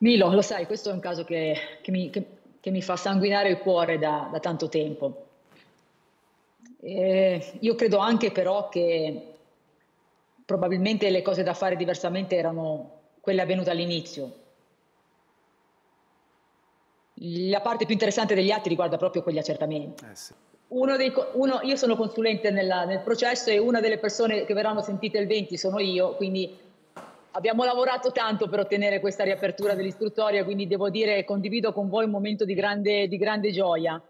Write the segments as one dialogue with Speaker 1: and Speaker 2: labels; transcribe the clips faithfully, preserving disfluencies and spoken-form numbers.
Speaker 1: Milo, lo sai, questo è un caso che, che mi, che- che mi fa sanguinare il cuore da, da tanto tempo. Eh, io credo anche però che probabilmente le cose da fare diversamente erano quelle avvenute all'inizio. La parte più interessante degli atti riguarda proprio quegli accertamenti.
Speaker 2: Eh sì.
Speaker 1: Uno dei co- uno- io sono consulente nella- nel processo e una delle persone che verranno sentite il venti sono io, quindi abbiamo lavorato tanto per ottenere questa riapertura dell'istruttoria, quindi devo dire che condivido con voi un momento di grande, di grande gioia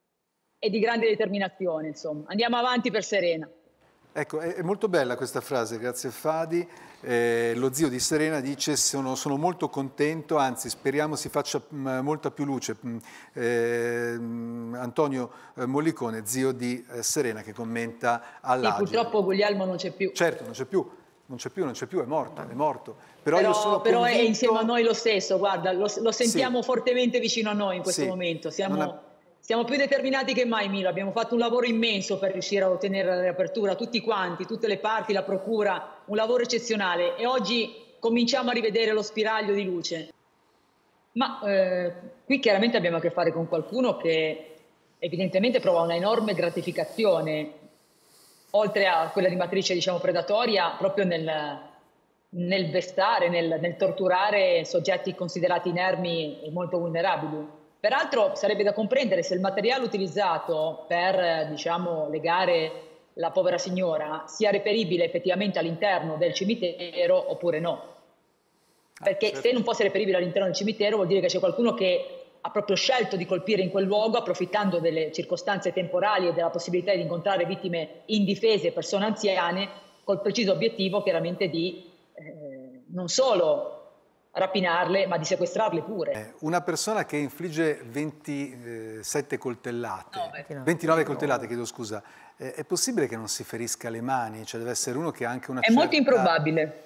Speaker 1: e di grande determinazione, insomma. Andiamo avanti per Serena.
Speaker 2: Ecco, è, è molto bella questa frase, grazie Fadi. Eh, lo zio di Serena dice sono, sono molto contento, anzi speriamo si faccia mh, molta più luce. Mh, eh, mh, Antonio eh, Mollicone, zio di eh, Serena, che commenta
Speaker 1: Sì,
Speaker 2: all'Agile.
Speaker 1: purtroppo Guglielmo non c'è più,
Speaker 2: Certo, non c'è più, non c'è più, non c'è più, è morto, è morto. Però io
Speaker 1: però,
Speaker 2: sono
Speaker 1: però è insieme a
Speaker 2: convinto...
Speaker 1: noi lo stesso, guarda, lo, lo
Speaker 2: Sì,
Speaker 1: sentiamo fortemente vicino a noi in questo
Speaker 2: sì,
Speaker 1: momento.
Speaker 2: non è...
Speaker 1: Siamo, siamo più determinati che mai, Milo. Abbiamo fatto un lavoro immenso per riuscire a ottenere la riapertura, tutti quanti, tutte le parti, la procura, un lavoro eccezionale e oggi cominciamo a rivedere lo spiraglio di luce. Ma eh, qui chiaramente abbiamo a che fare con qualcuno che evidentemente prova una enorme gratificazione, oltre a quella di matrice, diciamo, predatoria, proprio nel, nel vestare, nel, nel torturare soggetti considerati inermi e molto vulnerabili. Peraltro sarebbe da comprendere se il materiale utilizzato per, eh, diciamo, legare la povera signora sia reperibile effettivamente all'interno del cimitero oppure no.
Speaker 2: Ah,
Speaker 1: Perché se
Speaker 2: certo.
Speaker 1: non fosse reperibile all'interno del cimitero vuol dire che c'è qualcuno che ha proprio scelto di colpire in quel luogo, approfittando delle circostanze temporali e della possibilità di incontrare vittime indifese, persone anziane, col preciso obiettivo chiaramente di eh, non solo rapinarle, ma di sequestrarle pure.
Speaker 2: Eh, Una persona che infligge ventisette coltellate,
Speaker 1: ventinove.
Speaker 2: ventinove coltellate, chiedo scusa, eh, è possibile che non si ferisca le mani? Cioè deve essere uno che ha anche una
Speaker 1: È molto
Speaker 2: certa
Speaker 1: improbabile.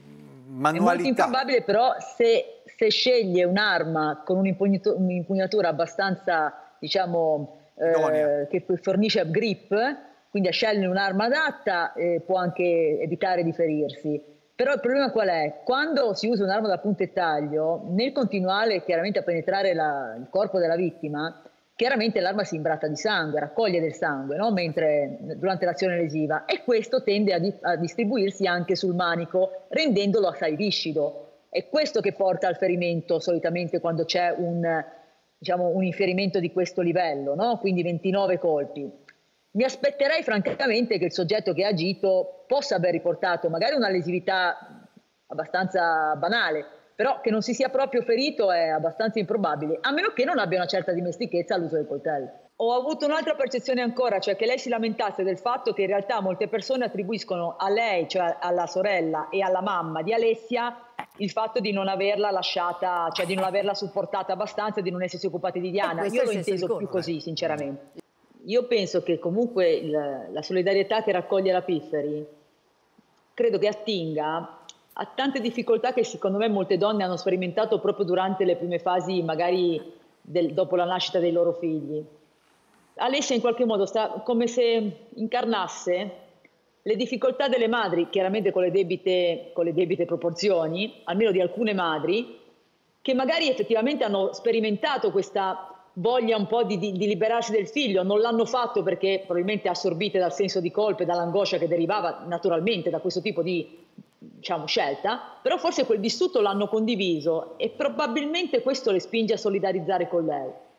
Speaker 1: È molto
Speaker 2: manualità.
Speaker 1: improbabile, però se, se sceglie un'arma con un'impugnatura abbastanza, diciamo,
Speaker 2: Idonea.
Speaker 1: eh, che fornisce grip, quindi a scegliere un'arma adatta, eh, può anche evitare di ferirsi. Però il problema qual è? Quando si usa un'arma da punta e taglio, nel continuare chiaramente a penetrare la, il corpo della vittima, chiaramente l'arma si imbratta di sangue, raccoglie del sangue, no? Mentre durante l'azione lesiva, e questo tende a, di, a distribuirsi anche sul manico, rendendolo assai viscido. È questo che porta al ferimento solitamente quando c'è un, diciamo, un inferimento di questo livello, no? Quindi ventinove colpi. Mi aspetterei francamente che il soggetto che ha agito possa aver riportato magari una lesività abbastanza banale, però che non si sia proprio ferito è abbastanza improbabile, a meno che non abbia una certa dimestichezza all'uso del coltello. Ho avuto un'altra percezione ancora, cioè che lei si lamentasse del fatto che in realtà molte persone attribuiscono a lei, cioè alla sorella e alla mamma di Alessia, il fatto di non averla lasciata, cioè di non averla supportata abbastanza, di non essersi occupati di Diana. Io l'ho inteso più così, sinceramente. Io penso che comunque il, la solidarietà che raccoglie la Pifferi credo che attinga a tante difficoltà che secondo me molte donne hanno sperimentato proprio durante le prime fasi, magari del, dopo la nascita dei loro figli. Alessia in qualche modo sta come se incarnasse le difficoltà delle madri, chiaramente con le debite, con le debite proporzioni, almeno di alcune madri, che magari effettivamente hanno sperimentato questa voglia un po' di, di, di liberarsi del figlio, non l'hanno fatto perché probabilmente assorbite dal senso di colpa e dall'angoscia che derivava naturalmente da questo tipo di, diciamo, scelta, però forse quel vissuto l'hanno condiviso e probabilmente questo le spinge a solidarizzare con lei.